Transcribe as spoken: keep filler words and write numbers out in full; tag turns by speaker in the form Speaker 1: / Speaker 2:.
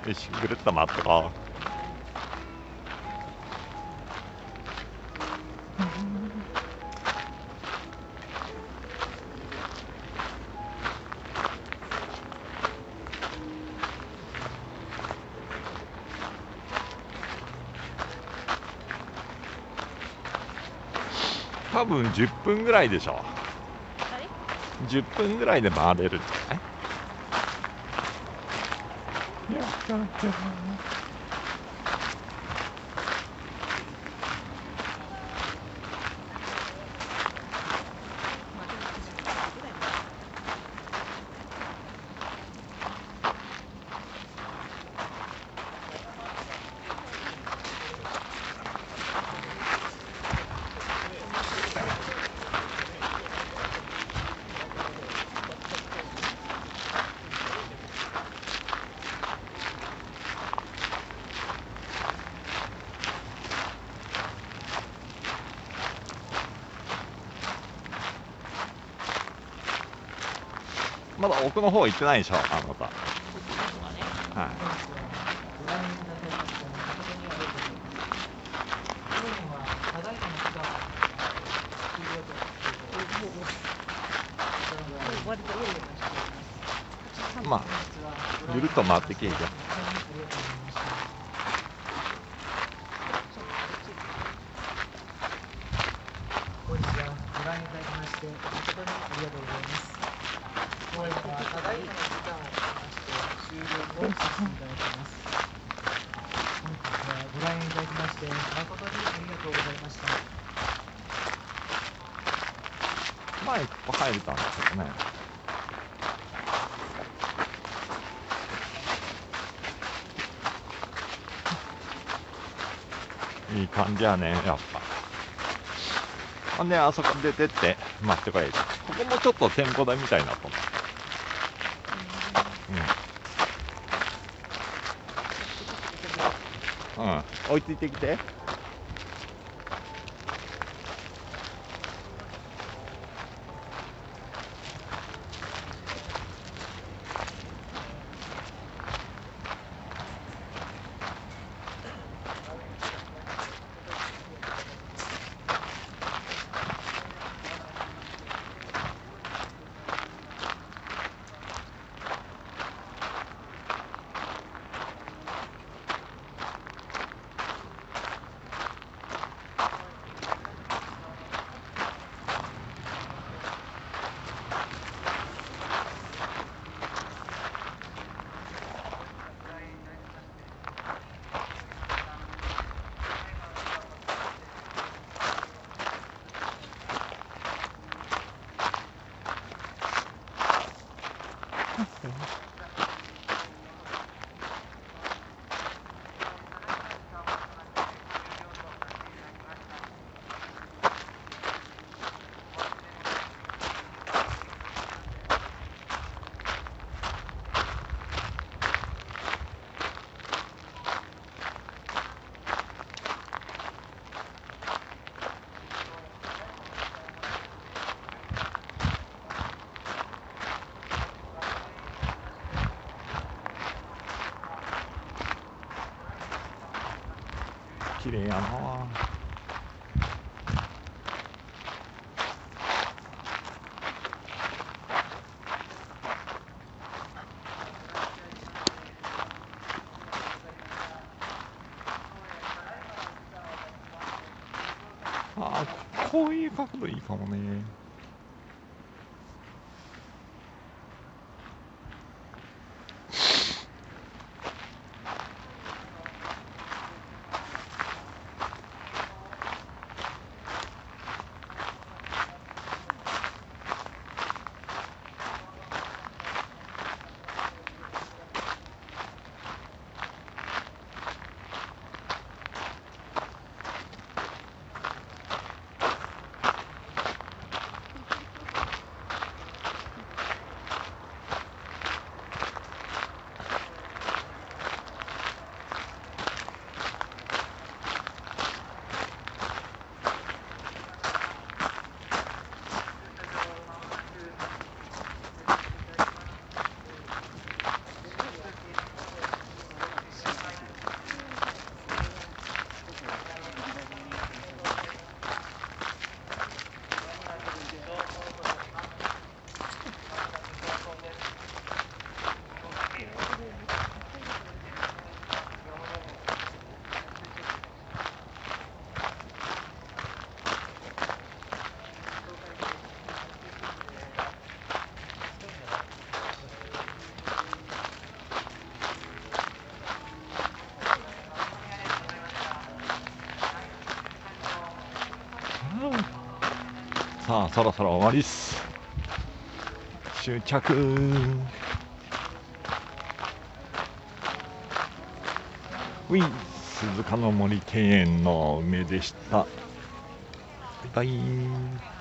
Speaker 1: よし、ぐるっと回ってこう。多分じゅっぷんぐらいでしょ。
Speaker 2: あれ
Speaker 1: じゅっぷんぐらいで回れるんじゃない？やったー。
Speaker 2: まあでもくじゅっぷんぐらいま
Speaker 1: まだ奥の方行ってないでしょ、あなた。
Speaker 2: 奥の方はね。
Speaker 1: はい。
Speaker 2: 割と
Speaker 1: まあ、ぐるっと回ってけえじゃん。
Speaker 3: 本日はご覧いただきまして誠にありがとうございます。本日はただいまの時間をもちまして終了とさせていただきます。本日はご覧いただきまして誠にありがとうございました。
Speaker 1: 前ここ入れたんだけどね。いい感じやね、やっぱ。ほんで、あそこ出てって待ってこい。ここもちょっと店舗台みたいになったんだ。うん。うん。追いついてきて。綺麗やなあ。ああ、こういう角度いいかもね。 さあそろそろ終わりっす。終着。ウィー鈴鹿の森庭園の梅でした。バイバイ。